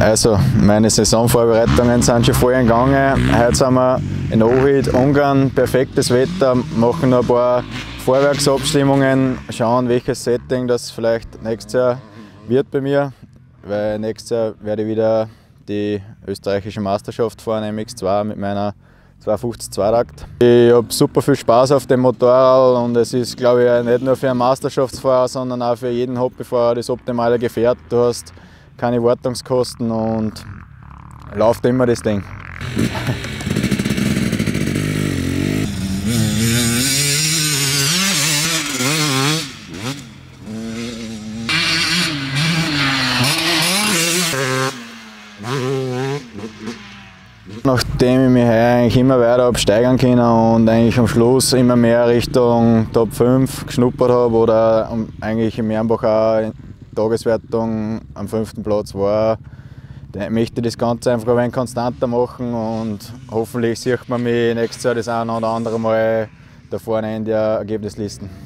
Also, meine Saisonvorbereitungen sind schon voll gegangen. Heute sind wir in Ohrid, Ungarn, perfektes Wetter, machen noch ein paar Vorwerksabstimmungen, schauen, welches Setting das vielleicht nächstes Jahr wird bei mir. Weil nächstes Jahr werde ich wieder die österreichische Meisterschaft fahren, MX2 mit meiner 250 Zweitakt. Ich habe super viel Spaß auf dem Motorrad und es ist, glaube ich, nicht nur für einen Meisterschaftsfahrer, sondern auch für jeden Hobbyfahrer das optimale Gefährt. Du hast keine Wartungskosten und läuft immer das Ding. Nachdem ich mich eigentlich immer weiter habe steigern können und eigentlich am Schluss immer mehr Richtung Top 5 geschnuppert habe oder eigentlich in Mernbach auch in der Tageswertung am 5. Platz war, dann möchte ich das Ganze einfach ein wenig konstanter machen und hoffentlich sieht man mich nächstes Jahr das eine oder andere Mal da vorne in der Ergebnislisten.